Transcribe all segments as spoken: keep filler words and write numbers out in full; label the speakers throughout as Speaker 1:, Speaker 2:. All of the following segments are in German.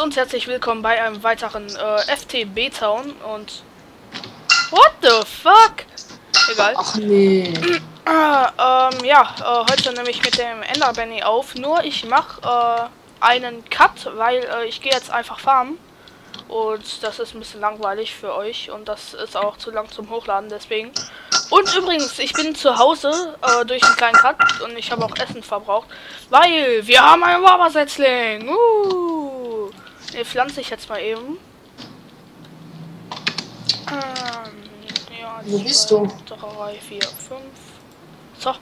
Speaker 1: und herzlich willkommen bei einem weiteren äh, F T B-Town und... What the fuck? Egal.
Speaker 2: Ach nee.
Speaker 1: Äh, ähm, ja, äh, heute nehme ich mit dem Ender Benny auf. Nur ich mache äh, einen Cut, weil äh, ich gehe jetzt einfach farmen. Und das ist ein bisschen langweilig für euch und das ist auch zu lang zum Hochladen, deswegen. Und übrigens, ich bin zu Hause äh, durch einen kleinen Cut und ich habe auch Essen verbraucht, weil wir haben einen Wabersetzling. Uh. Den pflanze ich jetzt mal eben. Ähm, ja,
Speaker 2: Wo bist du?
Speaker 1: drei, vier, fünf. So.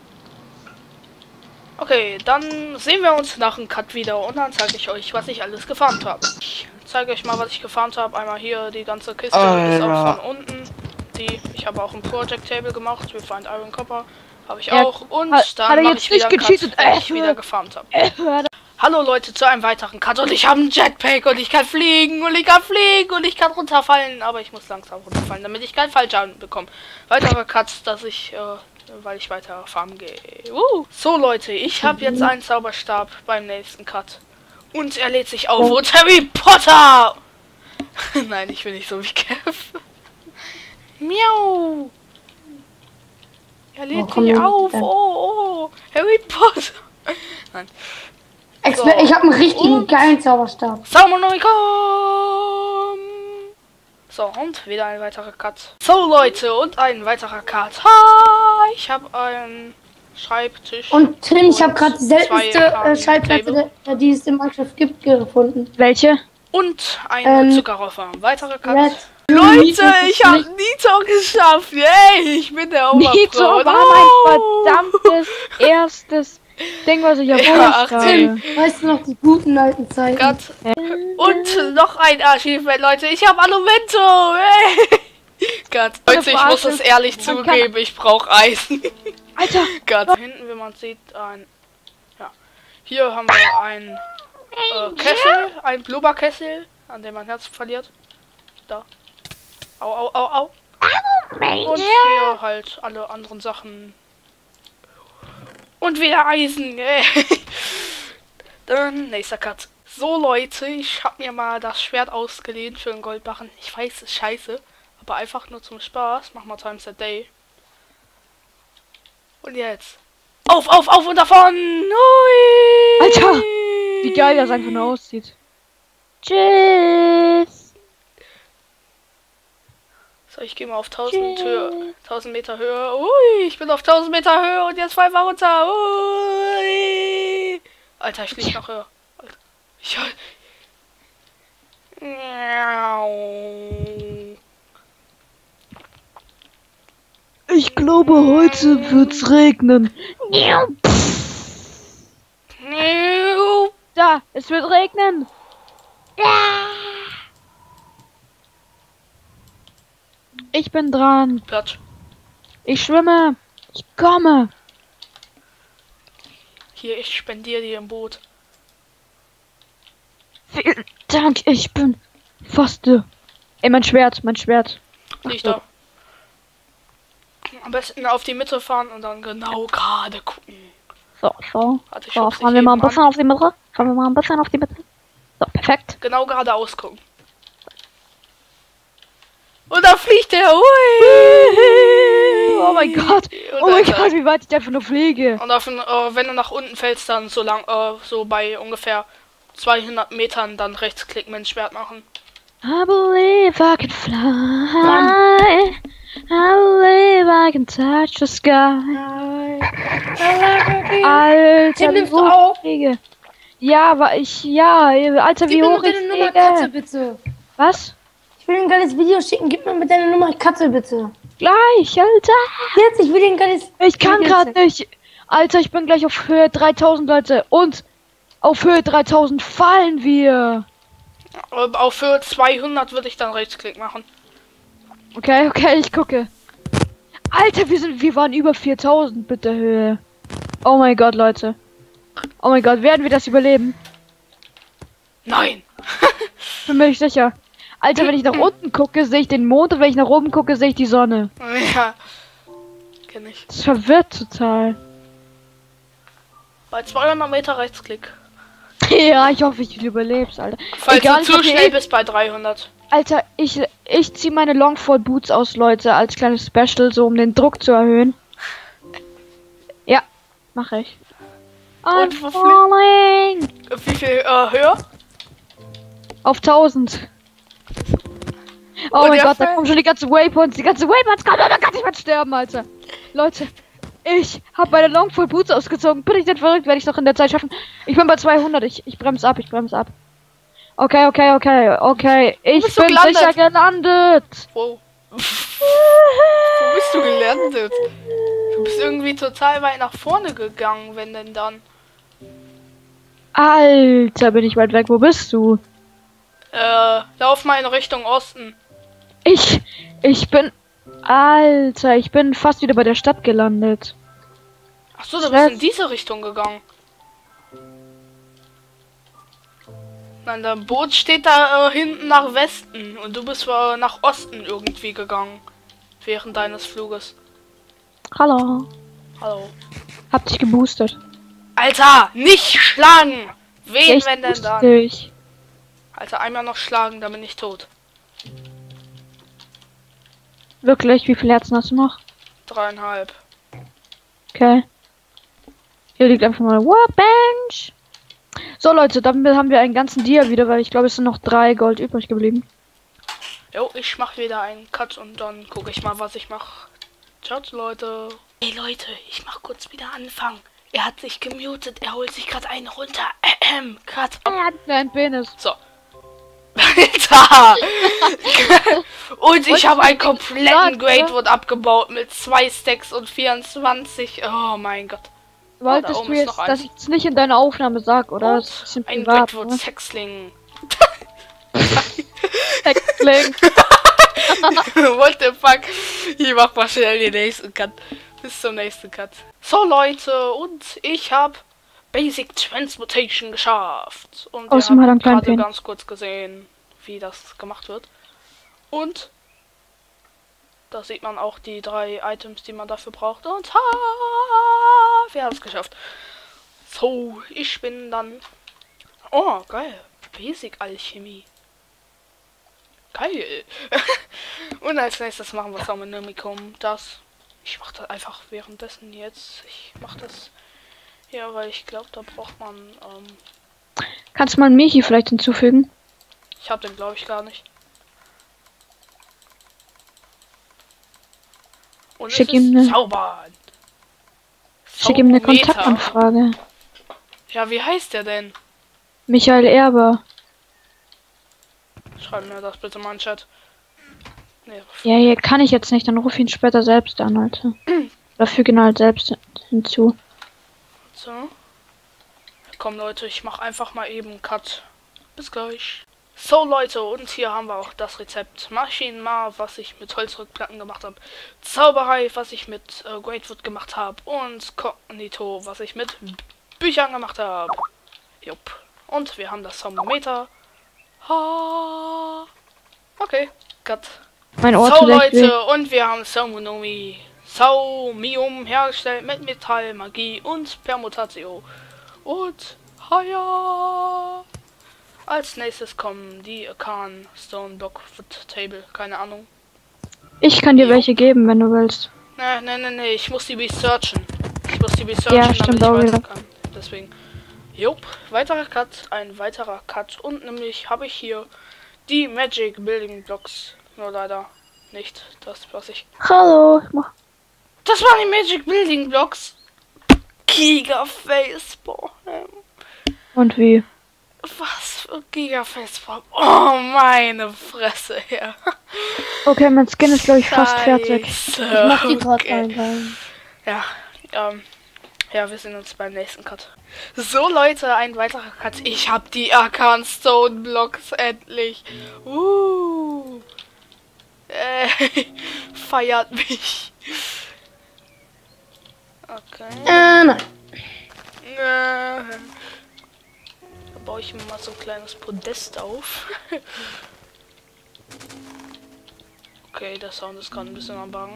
Speaker 1: Okay, dann sehen wir uns nach dem Cut wieder und dann zeige ich euch, was ich alles gefarmt habe. Ich zeige euch mal, was ich gefarmt habe. Einmal hier die ganze Kiste
Speaker 2: Alter.
Speaker 1: ist auch von unten. Die, ich habe auch ein Project Table gemacht. Wir find Iron Copper habe ich
Speaker 3: Ja,
Speaker 1: auch. Und
Speaker 3: hat,
Speaker 1: dann
Speaker 3: hat er
Speaker 1: mache
Speaker 3: jetzt
Speaker 1: ich wieder
Speaker 3: nicht
Speaker 1: einen Cut,
Speaker 3: gecheatet?
Speaker 1: wenn
Speaker 3: Äh,
Speaker 1: ich wieder gefarmt habe.
Speaker 3: Äh,
Speaker 1: Hallo Leute, zu einem weiteren Cut und ich habe einen Jetpack und ich kann fliegen und ich kann fliegen und ich kann runterfallen, aber ich muss langsam runterfallen, damit ich keinen Fallschaden bekomme. Weitere Cuts, dass ich, äh, weil ich weiter farmen gehe. Uh. So Leute, ich habe jetzt einen Zauberstab beim nächsten Cut und er lädt sich auf und Harry Potter! Nein, ich will nicht so wie Kev. Miau! Er lädt
Speaker 2: Oh,
Speaker 1: sich
Speaker 2: komm,
Speaker 1: auf.
Speaker 2: dann.
Speaker 1: Oh, oh, Harry Potter. Nein.
Speaker 2: Exper
Speaker 1: So.
Speaker 2: Ich habe einen richtigen
Speaker 1: Und-
Speaker 2: geilen Zauberstab.
Speaker 1: Salmonomicon! So, und wieder ein weiterer Cut. So, Leute, und ein weiterer Cut. Ha! Ich habe einen Schreibtisch.
Speaker 2: Und Tim, ich habe gerade die
Speaker 1: zwei
Speaker 2: seltenste
Speaker 1: Farben
Speaker 2: äh, Schallplatte,
Speaker 1: Table
Speaker 2: äh, die es im Minecraft gibt, gefunden.
Speaker 3: welche?
Speaker 1: Und eine
Speaker 2: Ähm,
Speaker 1: Zuckerrohrfarm. Weitere Cut.
Speaker 2: Red.
Speaker 1: Leute, ich habe Nito geschafft. Yay, ich bin der Oberpro.
Speaker 3: Nito war mein verdammtes erstes Ding, was ich
Speaker 1: Ja,
Speaker 3: erholt habe.
Speaker 2: Tim, weißt du noch die guten alten Zeiten?
Speaker 1: Cut. Und noch ein Achievement, Leute. Ich habe Alumento. Hey. Cut. Leute, ich muss es ehrlich
Speaker 3: Man kann-
Speaker 1: zugeben, ich brauche Eisen.
Speaker 3: Alter,
Speaker 1: Cut. Hinten, wie man sieht, ein... Ja. Hier haben wir ein äh, Kessel, ein Blubberkessel, an dem man Herz verliert. Da. Au, au, au, au. Und hier halt alle anderen Sachen. Und wieder Eisen. Yay. Dann nächster Cut. So Leute, ich habe mir mal das Schwert ausgeliehen für einen Goldbarren. Ich weiß, es ist scheiße, aber einfach nur zum Spaß. Mach mal Times a Day. Und jetzt. Auf, auf, auf und davon! Hui!
Speaker 3: Alter, wie geil das einfach nur aussieht. Tschüss.
Speaker 1: So, ich gehe mal auf tausend, Höhe, tausend Meter Höhe. Ui, ich bin auf tausend Meter Höhe und jetzt fall mal runter. Ui. Alter, ich fliege noch höher. Alter. Ich
Speaker 3: Ich glaube, heute wird's regnen. Da, es wird regnen. Ich bin dran.
Speaker 1: Platsch.
Speaker 3: Ich schwimme. Ich komme.
Speaker 1: Hier, ich spendiere dir ein Boot.
Speaker 3: Vielen Dank, ich bin fast. äh, Ey, mein Schwert, mein Schwert.
Speaker 1: Liegt da. Am besten auf die Mitte fahren und dann genau gerade gucken.
Speaker 3: So, so.
Speaker 1: Warte, ich
Speaker 3: So,
Speaker 1: schub's
Speaker 3: fahren
Speaker 1: dich
Speaker 3: wir mal ein
Speaker 1: eben
Speaker 3: bisschen
Speaker 1: an.
Speaker 3: auf die Mitte. Fahren wir mal ein bisschen auf die Mitte. So, perfekt.
Speaker 1: Genau geradeaus gucken. Und da fliegt er. Ui.
Speaker 3: Oh mein Gott.
Speaker 1: Und
Speaker 3: Oh mein
Speaker 1: Alter.
Speaker 3: Gott, wie weit ich einfach nur fliege.
Speaker 1: Und auf, den, äh, wenn du nach unten fällst, dann so lang, äh, so bei ungefähr zweihundert Metern, dann rechtsklick mit dem Schwert machen.
Speaker 3: I believe I can fly. I believe I can touch the sky. Alter,
Speaker 2: Tim,
Speaker 3: wie
Speaker 2: nimmst du
Speaker 3: hoch
Speaker 2: auf?
Speaker 3: ich fliege. Ja, war ich, ja, Alter, wie
Speaker 2: Gib mir
Speaker 3: hoch
Speaker 2: mal
Speaker 3: ich
Speaker 2: deine Nummer Katze,
Speaker 3: fliege.
Speaker 2: bitte.
Speaker 3: Was?
Speaker 2: Ich will dir ein geiles Video schicken. Gib mir mit deiner Nummer Katze, bitte.
Speaker 3: Gleich, Alter.
Speaker 2: Jetzt, ich will dir ein geiles...
Speaker 3: Ich kann
Speaker 2: Video
Speaker 3: gerade
Speaker 2: schicken.
Speaker 3: nicht. Alter, ich bin gleich auf Höhe dreitausend, Leute. Und auf Höhe dreitausend fallen wir.
Speaker 1: Äh, auf Höhe zweihundert würde ich dann rechtsklick machen.
Speaker 3: Okay, okay, ich gucke. Alter, wir sind, wir waren über viertausend bitte Höhe. Oh mein Gott, Leute. Oh mein Gott, werden wir das überleben?
Speaker 1: Nein!
Speaker 3: Bin mir nicht sicher. Alter, wenn ich nach unten gucke, sehe ich den Mond und wenn ich nach oben gucke, sehe ich die Sonne.
Speaker 1: Ja. Kenn ich.
Speaker 3: Das verwirrt total.
Speaker 1: Bei zweihundert Meter rechtsklick.
Speaker 3: Ja, ich hoffe, ich überleb's, Alter.
Speaker 1: Falls
Speaker 3: Egal,
Speaker 1: du
Speaker 3: ich
Speaker 1: zu
Speaker 3: hab hier
Speaker 1: schnell
Speaker 3: eh-
Speaker 1: bist bei dreihundert.
Speaker 3: Alter, ich, ich zieh meine Longfall Boots aus, Leute, als kleines Special, so um den Druck zu erhöhen. Ja, mache ich. I'm
Speaker 1: Und wo flie-
Speaker 3: falling
Speaker 1: Wie viel äh, höher?
Speaker 3: auf tausend. Oh
Speaker 1: Und
Speaker 3: mein
Speaker 1: der
Speaker 3: Gott, da
Speaker 1: Fall-
Speaker 3: kommen schon die ganzen Waypoints, die ganzen Waypoints kommen, da kann ich mal sterben, Alter. Leute, ich habe meine Longfall Boots ausgezogen. Bin ich denn verrückt? Werde ich noch in der Zeit schaffen? Ich bin bei zweihundert, ich, ich bremse ab, ich bremse ab. Okay, okay, okay, okay. Ich
Speaker 1: bist du
Speaker 3: bin
Speaker 1: gelandet?
Speaker 3: sicher gelandet.
Speaker 1: Wow. Wo bist du gelandet? Du bist irgendwie total weit nach vorne gegangen, wenn denn dann.
Speaker 3: Alter, bin ich weit weg. Wo bist du?
Speaker 1: Äh, lauf mal in Richtung Osten.
Speaker 3: Ich, ich bin, Alter, ich bin fast wieder bei der Stadt gelandet.
Speaker 1: Ach so, du bist in diese Richtung gegangen. Nein, dein Boot steht da äh, hinten nach Westen und du bist äh, nach Osten irgendwie gegangen. Während deines Fluges.
Speaker 3: Hallo.
Speaker 1: Hallo.
Speaker 3: Hab dich geboostet.
Speaker 1: Alter, nicht schlagen! Wen,
Speaker 3: Ich
Speaker 1: wenn denn
Speaker 3: booste
Speaker 1: dann?
Speaker 3: dich.
Speaker 1: Alter, einmal noch schlagen, dann bin ich tot.
Speaker 3: Wirklich? Wie viele Herzen hast du noch?
Speaker 1: Dreieinhalb.
Speaker 3: Okay. Hier liegt einfach mal eine Workbench. So Leute, dann haben wir einen ganzen Dia wieder, weil ich glaube es sind noch drei Gold übrig geblieben.
Speaker 1: Jo, ich mach wieder einen Cut und dann gucke ich mal, was ich mache. Ciao, Leute. Hey Leute, ich mach kurz wieder Anfang. Er hat sich gemutet, er holt sich gerade einen runter. Ähm, Cut.
Speaker 3: Er hat einen Penis.
Speaker 1: So. Alter! Und ich habe einen kompletten Great Wood abgebaut mit zwei Stacks und vierundzwanzig. Oh mein Gott.
Speaker 3: Wolltest
Speaker 1: oben
Speaker 3: du
Speaker 1: ist
Speaker 3: jetzt,
Speaker 1: noch eins.
Speaker 3: dass ich es nicht in deiner Aufnahme sag, oder? Das ist ein bisschen
Speaker 1: Ein
Speaker 3: privat,
Speaker 1: Great Wood
Speaker 3: ne?
Speaker 1: Sexling.
Speaker 3: Sexling.
Speaker 1: What the fuck? Ich mach mal schnell den nächsten Cut. Bis zum nächsten Cut. So Leute, und ich habe Basic Transmutation geschafft. Und wir
Speaker 3: Außerdem hat er
Speaker 1: haben
Speaker 3: einen kleinen
Speaker 1: gerade
Speaker 3: Penis.
Speaker 1: ganz kurz gesehen, wie das gemacht wird. Und da sieht man auch die drei Items, die man dafür braucht. Und ha, wir haben es geschafft. So, ich bin dann... Oh, geil. Basic Alchemie. Geil. Und als nächstes machen wir Salmonomicum. Das. Ich mache das einfach währenddessen jetzt. Ich mache das hier, weil ich glaube, da braucht man. Ähm,
Speaker 3: Kannst du mal einen Michi vielleicht hinzufügen?
Speaker 1: ich habe den glaube ich gar nicht. Und
Speaker 3: Schick
Speaker 1: es ist
Speaker 3: ihm ne-
Speaker 1: Zaubern.
Speaker 3: Schick ihm eine
Speaker 1: Zaubermeter.
Speaker 3: Kontaktanfrage.
Speaker 1: Ja, wie heißt der denn?
Speaker 3: Michael Erber.
Speaker 1: Schreib mir das bitte mal in den Chat. Nee,
Speaker 3: Ja, hier kann ich jetzt nicht, dann ruf ihn später selbst an, Alter. Oder füge ihn halt selbst hinzu.
Speaker 1: so. Komm Leute, ich mache einfach mal eben einen Cut. Bis gleich. So Leute, und hier haben wir auch das Rezept. Maschinenmar, was ich mit Holzrückplatten gemacht habe. Zauberei, was ich mit äh, Greatwood gemacht habe. Und Kognito, was ich mit Büchern gemacht habe. Jupp. Und wir haben das Thermometer. Ha. Okay, Cut.
Speaker 3: Mein Ohr
Speaker 1: So
Speaker 3: tut echt weh.
Speaker 1: Leute, und wir haben Saumonomie. Saumium hergestellt mit Metall, Magie und Permutatio. Und Haya. Als nächstes kommen die Akan Stone Block Foot Table. Keine Ahnung.
Speaker 3: Ich kann dir welche geben, wenn du willst.
Speaker 1: Ne, ne, ne, ne. Ich muss die researchen. Ich muss die researchen,
Speaker 3: Ja,
Speaker 1: damit
Speaker 3: stimmt
Speaker 1: ich
Speaker 3: auch
Speaker 1: weiter
Speaker 3: wieder.
Speaker 1: kann. Deswegen. Jupp, weiterer Cut, ein weiterer Cut. Und nämlich habe ich hier die Magic Building Blocks. Nur leider nicht das, was ich...
Speaker 3: Hallo. ich mach-
Speaker 1: Das waren die Magic Building Blocks. Gigaface, boah. ähm,
Speaker 3: Und wie?
Speaker 1: Was für Gigaface, boah. Oh, meine Fresse, ja.
Speaker 3: Okay, mein Skin ist glaube ich fast fertig.
Speaker 1: Scheiße,
Speaker 2: Ich mach die gerade
Speaker 1: okay.
Speaker 2: rein, rein.
Speaker 1: Ja, ähm, ja, wir sehen uns beim nächsten Cut. So Leute, ein weiterer Cut. Ich hab die Arcan Stone Blocks endlich. Uh. Äh, feiert mich. Okay.
Speaker 2: Äh, nein.
Speaker 1: Äh, da baue ich mir mal so ein kleines Podest auf. Okay, der Sound ist gerade ein bisschen am Bangen.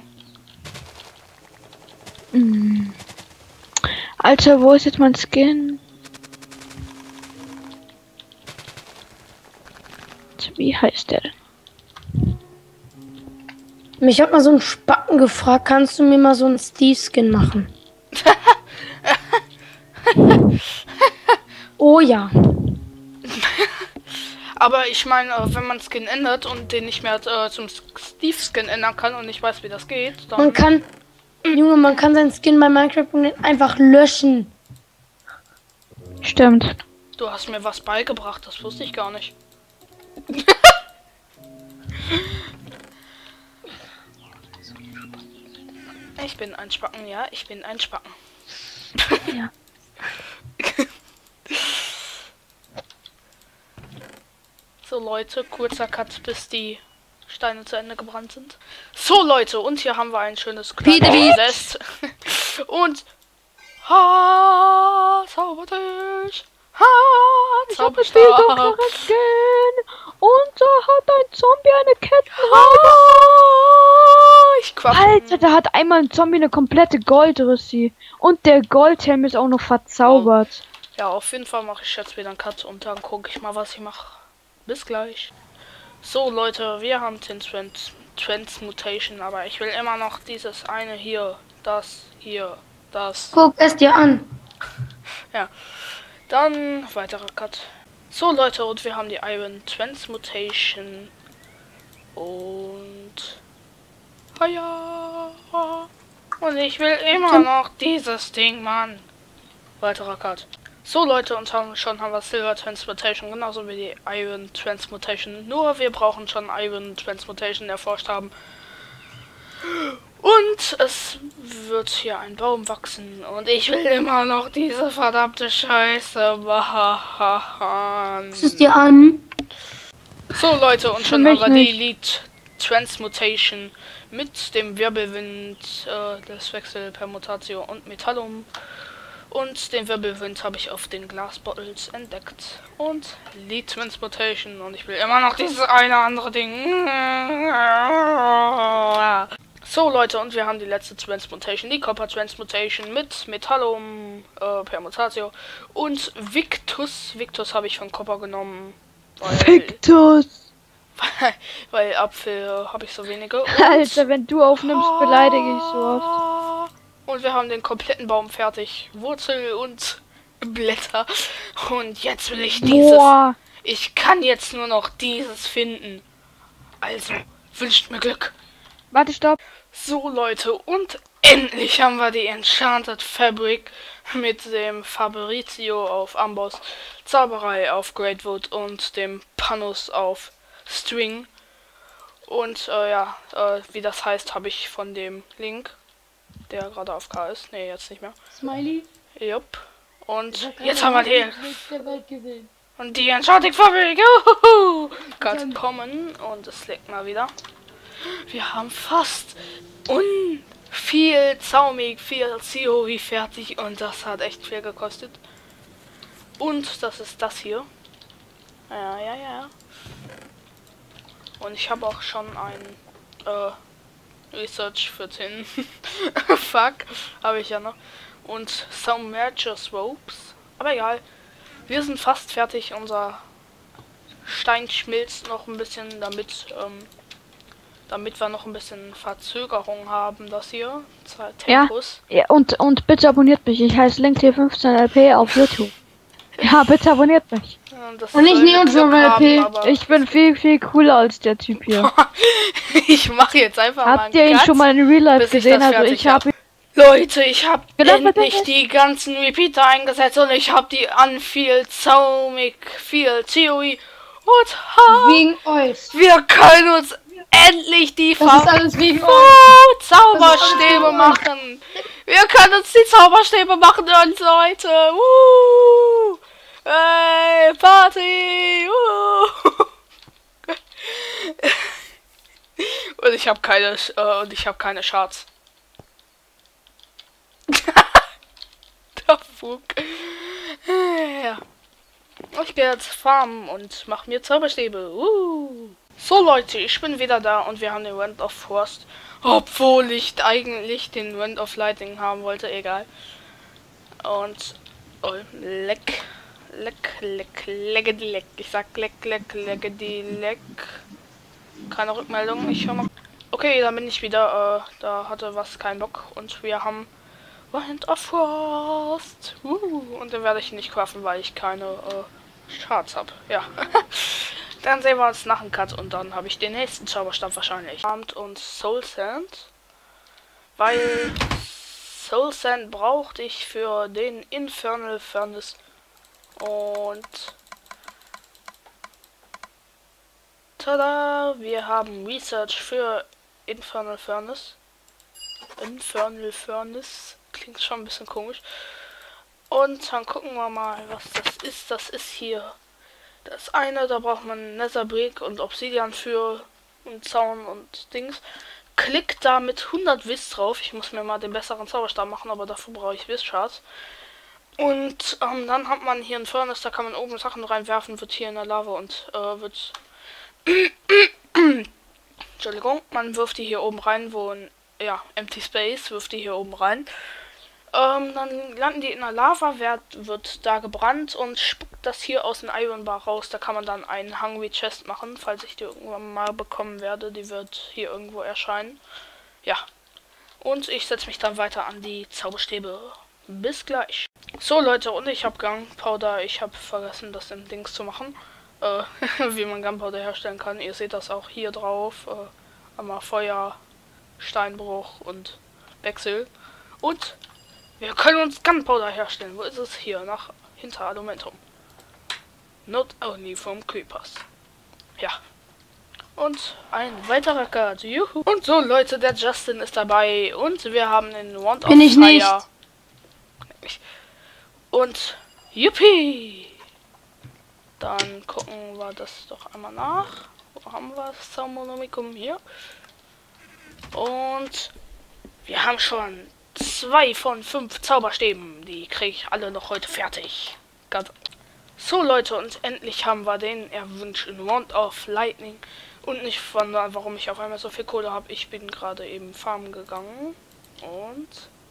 Speaker 3: Mm. Alter, wo ist jetzt mein Skin? Moment, wie heißt der denn?
Speaker 2: Mich hat mal so ein Spacken gefragt, kannst du mir mal so einen Steve-Skin machen? Oh ja.
Speaker 1: Aber ich meine, äh, wenn man Skin ändert und den nicht mehr äh, zum Steve-Skin ändern kann und nicht weiß, wie das geht, dann...
Speaker 2: Man kann, Junge, man kann seinen Skin bei Minecraft einfach löschen.
Speaker 3: Stimmt.
Speaker 1: Du hast mir was beigebracht, das wusste ich gar nicht. Ich bin ein Spacken, ja, ich bin ein Spacken.
Speaker 3: Ja.
Speaker 1: So Leute, kurzer Cut, bis die Steine zu Ende gebrannt sind. So Leute, und hier haben wir ein schönes kleines Nest. Und ha, Zaubertisch. Ha,
Speaker 3: Ich hab einen viel dunkleren Skin. Und da hat ein Zombie eine Kettenhake.
Speaker 1: Ich quatsch.
Speaker 3: Alter, da hat einmal ein Zombie eine komplette Goldrissi. Und der Goldhelm ist auch noch verzaubert.
Speaker 1: Ja, auf jeden Fall mache ich jetzt wieder einen Cut und dann gucke ich mal, was ich mache. Bis gleich. So Leute, wir haben den Trans Transmutation, aber ich will immer noch dieses eine hier, das hier, das.
Speaker 2: Guck es dir an.
Speaker 1: Ja. Dann weiterer Cut. So Leute, und wir haben die Iron Transmutation. Und... Ah ja. Und ich will immer noch dieses Ding, Mann. Weiterer Cut. So Leute, und haben, schon haben wir Silver Transmutation, genauso wie die Iron Transmutation. Nur wir brauchen schon Iron Transmutation erforscht haben. Und es wird hier ein Baum wachsen. Und ich will immer noch diese verdammte Scheiße machen.
Speaker 2: Guck es dir an.
Speaker 1: So Leute, und
Speaker 3: Für
Speaker 1: schon
Speaker 3: mich
Speaker 1: haben wir die
Speaker 3: nicht.
Speaker 1: Elite Transmutation mit dem Wirbelwind, äh, das Wechsel Permutatio und Metallum. Und den Wirbelwind habe ich auf den Glasbottles entdeckt. Und Elite Transmutation. Und ich will immer noch dieses eine andere Ding. So Leute, und wir haben die letzte Transmutation, die Copper Transmutation mit Metallum, äh, Permutatio und Victus. Victus habe ich von Copper genommen. Weil,
Speaker 3: Victus!
Speaker 1: weil, weil Apfel habe ich so wenige. Und,
Speaker 3: Alter, wenn du aufnimmst, beleidige ich so oft.
Speaker 1: Und wir haben den kompletten Baum fertig. Wurzel und Blätter. Und jetzt will ich dieses.
Speaker 3: Boah!
Speaker 1: Ich kann jetzt nur noch dieses finden. Also, wünscht mir Glück.
Speaker 3: Warte, stopp.
Speaker 1: So Leute, und endlich haben wir die Enchanted Fabric mit dem Fabrizio auf Amboss, Zauberei auf Greatwood und dem Panus auf String. Und äh, ja, äh, wie das heißt, habe ich von dem Link, der gerade auf K ist. Ne, jetzt nicht mehr.
Speaker 2: Smiley.
Speaker 1: Jupp. Und jetzt haben wir die.
Speaker 2: Der Welt gesehen.
Speaker 1: Und die Enchanted Fabric. Juhu! Gerade kommen und es legt mal wieder. Wir haben fast un viel Zaumig, viel Theorie fertig und das hat echt viel gekostet. Und das ist das hier. Ja, ja, ja. Und ich habe auch schon ein äh, Research für den Fuck habe ich ja noch. Und Submergers Ropes. Aber egal. Wir sind fast fertig. Unser Stein schmilzt noch ein bisschen, damit ähm, damit wir noch ein bisschen Verzögerung haben, das hier. Tempus.
Speaker 3: Ja, und, und bitte abonniert mich. Ich heiße Link T fünfzehn L P auf YouTube. Ja, bitte abonniert mich.
Speaker 1: Das
Speaker 2: Und nicht
Speaker 1: soll
Speaker 2: Neon
Speaker 1: Glück
Speaker 2: Journal
Speaker 1: haben,
Speaker 2: P.
Speaker 1: aber-
Speaker 3: Ich bin viel, viel cooler als der Typ hier.
Speaker 1: Ich mache jetzt einfach mal
Speaker 3: Habt ihr
Speaker 1: einen
Speaker 3: ihn
Speaker 1: Cut,
Speaker 3: schon mal in Real Life
Speaker 1: bis ich
Speaker 3: gesehen?
Speaker 1: das
Speaker 3: Also
Speaker 1: fertig
Speaker 3: ich habe
Speaker 1: Leute, ich habe
Speaker 3: Genau, bitte
Speaker 1: endlich
Speaker 3: nicht.
Speaker 1: die ganzen Repeater eingesetzt und ich habe die an viel Zaumig, viel Theorie und ha,
Speaker 2: Wegen euch.
Speaker 1: wir können uns endlich die
Speaker 2: Das ist alles wegen euch.
Speaker 1: Oh,
Speaker 2: Das
Speaker 1: Zauberstäbe
Speaker 2: ist alles
Speaker 1: machen. Wir können uns die Zauberstäbe machen, und Leute. Uh, hey, Party. Uh. Und ich habe keine äh, und ich habe keine Schatz. Der Fug. Ja. Ich gehe jetzt farmen und mach mir Zauberstäbe. Uh. So Leute, ich bin wieder da und wir haben den Wind of Frost. Obwohl ich eigentlich den Wind of Lightning haben wollte, egal. Und oh, leck. Leck, leck, leck, leck. Ich sag leck, leck, leck, leck. Keine Rückmeldung. Ich höre mal. Okay, dann bin ich wieder. Äh, da hatte was keinen Bock. Und wir haben Wind of Frost. Uh, und den werde ich nicht craften, weil ich keine äh, Charts habe. Ja. Dann sehen wir uns nach dem Cut und dann habe ich den nächsten Zauberstab wahrscheinlich. Armed und Soul Sand. Weil Soul Sand brauchte ich für den Infernal Furnace. Und tada, wir haben Research für Infernal Furnace. Infernal Furnace klingt schon ein bisschen komisch. Und dann gucken wir mal, was das ist. Das ist hier das eine, da braucht man Netherbrick und Obsidian für und Zaun und Dings. Klickt da mit hundert Wiss drauf. Ich muss mir mal den besseren Zauberstab machen, aber dafür brauche ich Wiss-Charts. Und ähm, dann hat man hier einen Furnace, da kann man oben Sachen reinwerfen, wird hier in der Lava und äh, wird Entschuldigung, man wirft die hier oben rein, wo ein ja, Empty Space, wirft die hier oben rein. Ähm, dann landen die in der Lava, wird, wird da gebrannt und spuckt das hier aus dem Iron Bar raus. Da kann man dann einen Hungry Chest machen, falls ich die irgendwann mal bekommen werde. Die wird hier irgendwo erscheinen. Ja. Und ich setze mich dann weiter an die Zauberstäbe. Bis gleich. So Leute, und ich habe Gunpowder. Ich habe vergessen, das im Dings zu machen. Äh, wie man Gunpowder herstellen kann. Ihr seht das auch hier drauf. Äh, einmal Feuer, Steinbruch und Wechsel. Und wir können uns Gunpowder herstellen. Wo ist es? Hier, nach hinter Alumentum. Not only from Creepers. Ja. Und ein weiterer Cut. Juhu. Und so Leute, der Justin ist dabei. Und wir haben den Wand of
Speaker 2: Bin ich nicht.
Speaker 1: Fire. Und Yuppie! Dann gucken wir das doch einmal nach. Wo haben wir das Zaumonomicum hier? Und wir haben schon zwei von fünf Zauberstäben. Die kriege ich alle noch heute fertig. Ganz so Leute, und endlich haben wir den erwünschten Wand of Lightning. Und nicht von warum ich auf einmal so viel Kohle habe. Ich bin gerade eben farmen gegangen. Und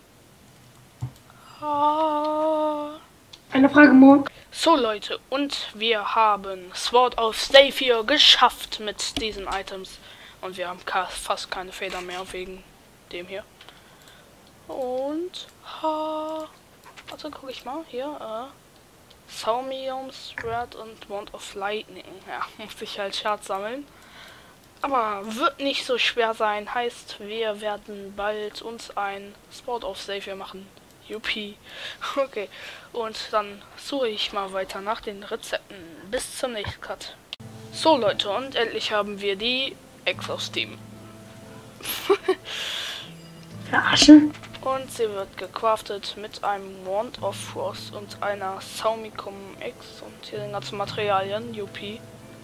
Speaker 2: eine Frage, Mo.
Speaker 1: so Leute, und wir haben Sword of Saphir geschafft mit diesen Items. Und wir haben fast keine Federn mehr wegen dem hier. Und ha, also gucke ich mal hier. Äh, Saumium, Thread und Wand of Lightning. Ja, muss ich halt Schatz sammeln. Aber wird nicht so schwer sein. Heißt, wir werden bald uns ein Sword of Saphir machen. Yuppie. Okay. Und dann suche ich mal weiter nach den Rezepten. Bis zum nächsten Cut. So Leute, und endlich haben wir die Eggs auf Steam.
Speaker 2: Verarschen?
Speaker 1: Und sie wird gecraftet mit einem Wand of Frost und einer Saumicum X und hier den ganzen Materialien. Yuppie.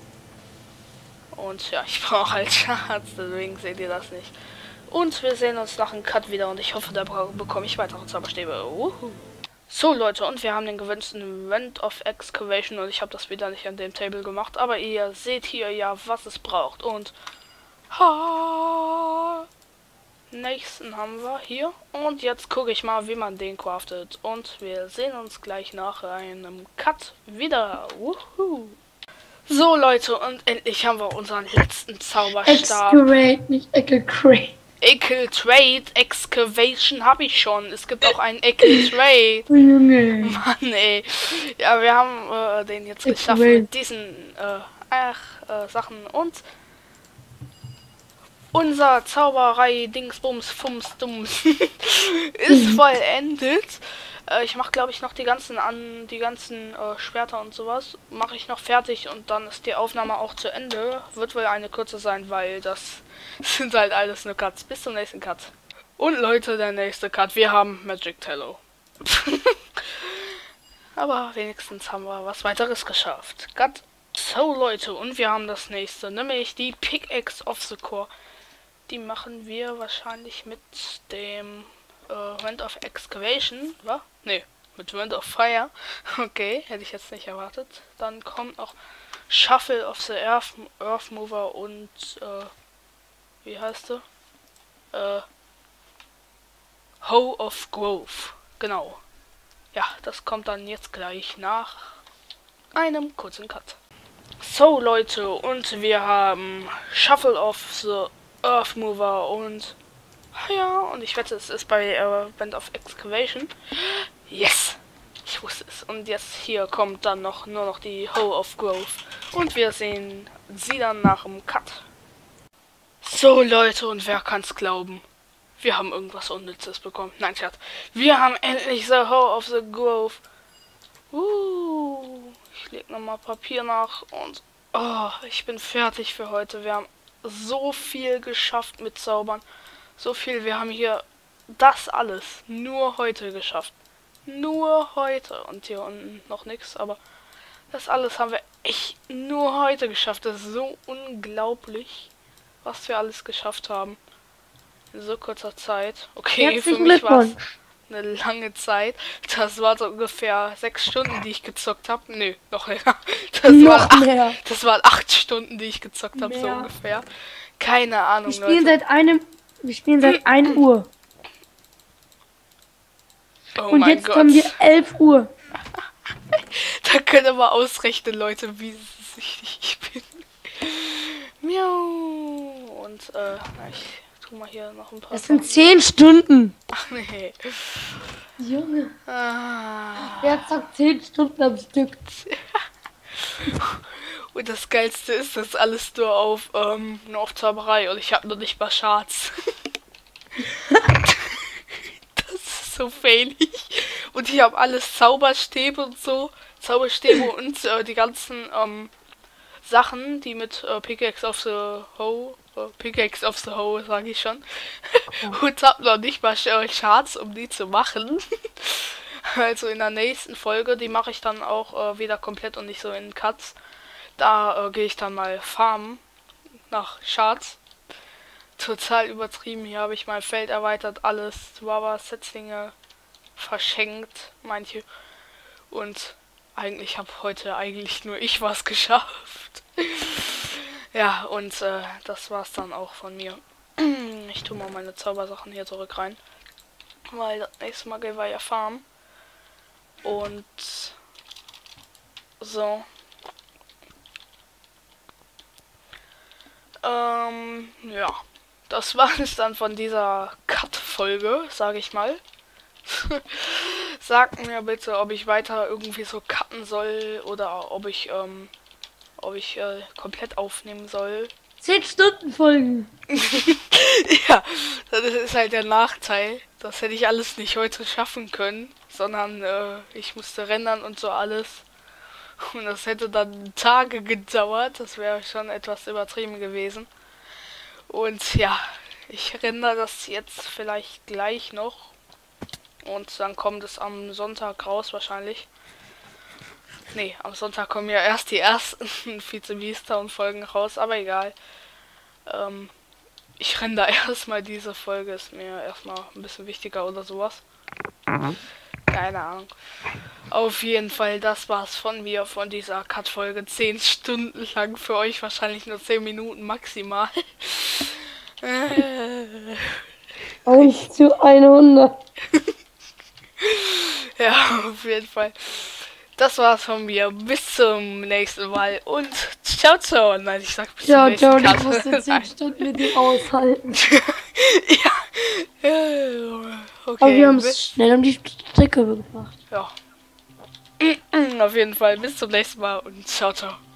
Speaker 1: Und ja, ich brauche halt Schatz, deswegen seht ihr das nicht. Und wir sehen uns nach dem Cut wieder und ich hoffe, da bekomme ich weitere Zauberstäbe. Uhu. So Leute, und wir haben den gewünschten Wind of Excavation und ich habe das wieder nicht an dem Table gemacht, aber ihr seht hier ja, was es braucht. Und ha, nächsten haben wir hier. Und jetzt gucke ich mal, wie man den craftet. Und wir sehen uns gleich nach einem Cut wieder. Uhu. So Leute, und endlich haben wir unseren letzten Zauberstab.
Speaker 2: Excavate, nicht Excavate.
Speaker 1: Ekel Trade Excavation habe ich schon. Es gibt auch einen Ekel Trade.
Speaker 2: Oh, Junge.
Speaker 1: Mann, ey. Ja, wir haben äh, den jetzt geschafft mit diesen äh, ach, äh, Sachen. Und unser Zauberei Dingsbums Fums Dums ist vollendet. Äh, ich mache, glaube ich, noch die ganzen an die ganzen äh, Schwerter und sowas. Mache ich noch fertig und dann ist die Aufnahme auch zu Ende. Wird wohl eine kurze sein, weil das sind halt alles nur Cuts. Bis zum nächsten Cut. Und Leute, der nächste Cut. Wir haben Magic Tallow. Aber wenigstens haben wir was weiteres geschafft. Cut. So Leute, und wir haben das nächste. Nämlich die Pickaxe of the Core. Die machen wir wahrscheinlich mit dem äh, Wind of Excavation. Was? Ne, mit Wind of Fire. Okay, hätte ich jetzt nicht erwartet. Dann kommt noch Shuffle of the Earth, Earth Mover und äh, wie heißt du? Äh, Hoe of Growth. Genau. Ja, das kommt dann jetzt gleich nach einem kurzen Cut. So Leute, und wir haben Shuffle of the Earth Mover und ja, und ich wette, es ist bei äh, Band of Excavation. Yes! Ich wusste es. Und jetzt hier kommt dann noch nur noch die Hoe of Growth. Und wir sehen sie dann nach dem Cut. So Leute, und wer kann's glauben? Wir haben irgendwas Unnützes bekommen. Nein, Schatz. Wir haben endlich the Hoe of the Growth. Uh, ich leg nochmal Papier nach und oh, ich bin fertig für heute. Wir haben so viel geschafft mit Zaubern. So viel, wir haben hier das alles nur heute geschafft. Nur heute. Und hier unten noch nichts, aber das alles haben wir echt nur heute geschafft. Das ist so unglaublich, was wir alles geschafft haben. In so kurzer Zeit. Okay, für mich war es eine lange Zeit. Das war so ungefähr sechs Stunden, die ich gezockt habe. Nö, noch länger. Das,
Speaker 2: noch
Speaker 1: waren acht,
Speaker 2: mehr.
Speaker 1: das waren acht Stunden, die ich gezockt habe, so ungefähr. Keine Ahnung,
Speaker 2: wir spielen
Speaker 1: Leute.
Speaker 2: seit einem, wir spielen seit ein Uhr.
Speaker 1: Oh
Speaker 2: Und
Speaker 1: mein
Speaker 2: jetzt
Speaker 1: Gott.
Speaker 2: haben wir elf Uhr.
Speaker 1: Da könnt ihr mal ausrechnen, Leute, wie süchtig ich bin. Miau. Und, äh, na, ich tu mal hier noch ein paar...
Speaker 2: Das sind zehn Stunden.
Speaker 1: Ach, nee.
Speaker 2: Junge.
Speaker 1: Ah.
Speaker 2: Wer zockt zehn Stunden am Stück?
Speaker 1: Und das Geilste ist, das alles nur auf, ähm, nur auf Zauberei. Und ich habe noch nicht mal Schatz. Das ist so failig. Und ich habe alles Zauberstäbe und so. Zauberstäbe und äh, die ganzen, ähm, Sachen, die mit äh, Pickaxe of the Hoe, äh, Pickaxe of the Hoe, sage ich schon. Und hab noch nicht mal äh, Charts, um die zu machen. Also in der nächsten Folge, die mache ich dann auch äh, wieder komplett und nicht so in Cuts. Da äh, gehe ich dann mal farmen nach Charts. Total übertrieben. Hier habe ich mein Feld erweitert, alles. Wawa, Setzlinge verschenkt, manche. Und eigentlich habe heute eigentlich nur ich was geschafft. Ja, und äh, das war's dann auch von mir. Ich tue mal meine Zaubersachen hier zurück rein. Weil das nächste Mal gehen wir ja farmen. Und so. Ähm, ja. Das war es dann von dieser Cut-Folge, sage ich mal. Sagt mir bitte, ob ich weiter irgendwie so cutten soll oder ob ich, ähm, ob ich äh, komplett aufnehmen soll.
Speaker 2: zehn Stunden Folgen.
Speaker 1: Ja, das ist halt der Nachteil. Das hätte ich alles nicht heute schaffen können, sondern äh, ich musste rendern und so alles. Und das hätte dann Tage gedauert. Das wäre schon etwas übertrieben gewesen. Und ja, ich rendere das jetzt vielleicht gleich noch. Und dann kommt es am Sonntag raus wahrscheinlich. Nee, am Sonntag kommen ja erst die ersten Vize Beastown Folgen raus, aber egal. Ähm, ich renne da erstmal diese Folge, ist mir erstmal ein bisschen wichtiger oder sowas. Keine Ahnung. Auf jeden Fall, das war's von mir, von dieser Cut-Folge. zehn Stunden lang, für euch wahrscheinlich nur zehn Minuten maximal.
Speaker 2: eins zu hundert.
Speaker 1: Ja, auf jeden Fall. Das war's von mir. Bis zum nächsten Mal und ciao, ciao. Nein, ich sag bis
Speaker 2: Ja,
Speaker 1: zum nächsten
Speaker 2: ciao,
Speaker 1: Mal.
Speaker 2: ich musste zehn Stunden mit dir aushalten.
Speaker 1: Ja. Ja. Okay.
Speaker 2: Aber wir haben
Speaker 1: bis-
Speaker 2: es schnell um die Strecke gebracht.
Speaker 1: Ja. Auf jeden Fall. Bis zum nächsten Mal und ciao, ciao.